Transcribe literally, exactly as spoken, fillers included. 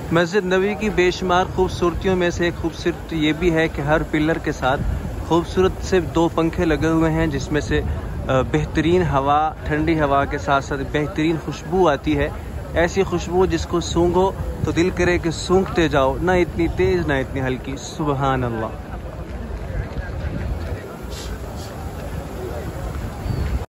मस्जिद नबवी की बेशुमार खूबसूरतियों में से एक खूबसूरत ये भी है कि हर पिलर के साथ खूबसूरत से दो पंखे लगे हुए हैं, जिसमें से बेहतरीन हवा, ठंडी हवा के साथ साथ बेहतरीन खुशबू आती है। ऐसी खुशबू जिसको सूंघो तो दिल करे कि सूंघते जाओ, ना इतनी तेज़ ना इतनी हल्की। सुबहान अल्लाह।